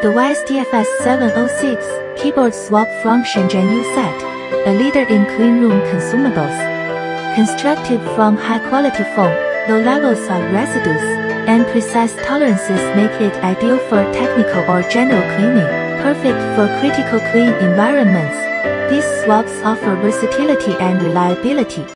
The YSTFS 706 keyboard swab from Shenzhen Yousite, a leader in clean room consumables. Constructed from high-quality foam, low levels of residues, and precise tolerances make it ideal for technical or general cleaning, perfect for critical clean environments. These swabs offer versatility and reliability.